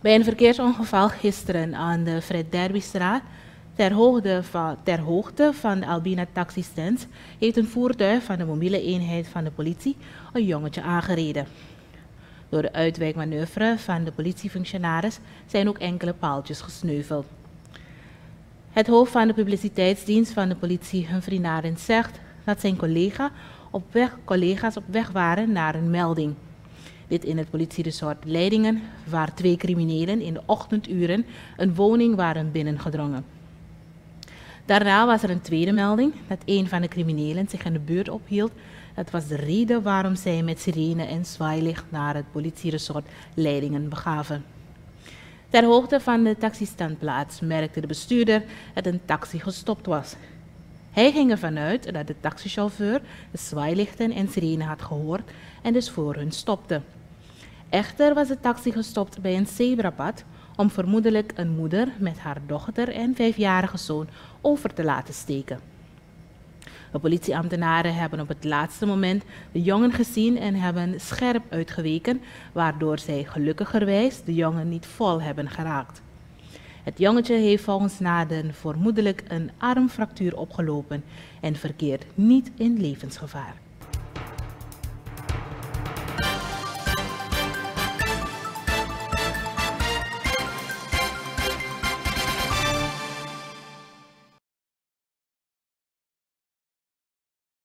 Bij een verkeersongeval gisteren aan de Fred Derbystraat, ter hoogte van de Albina taxistand, heeft een voertuig van de mobiele eenheid van de politie een jongetje aangereden. Door de uitwijkmanoeuvre van de politiefunctionaris zijn ook enkele paaltjes gesneuveld. Het hoofd van de publiciteitsdienst van de politie, Humphrey Narens, zegt dat zijn collega's op weg waren naar een melding. Dit in het politieresort Leidingen, waar 2 criminelen in de ochtenduren een woning waren binnengedrongen. Daarna was er een tweede melding dat een van de criminelen zich in de buurt ophield. Dat was de reden waarom zij met sirene en zwaailicht naar het politieresort Leidingen begaven. Ter hoogte van de taxistandplaats merkte de bestuurder dat een taxi gestopt was. Hij ging ervan uit dat de taxichauffeur de zwaailichten en sirene had gehoord en dus voor hun stopte. Echter was de taxi gestopt bij een zebrapad om vermoedelijk een moeder met haar dochter en 5-jarige zoon over te laten steken. De politieambtenaren hebben op het laatste moment de jongen gezien en hebben scherp uitgeweken, waardoor zij gelukkigerwijs de jongen niet vol hebben geraakt. Het jongetje heeft volgens Naden vermoedelijk een armfractuur opgelopen en verkeert niet in levensgevaar.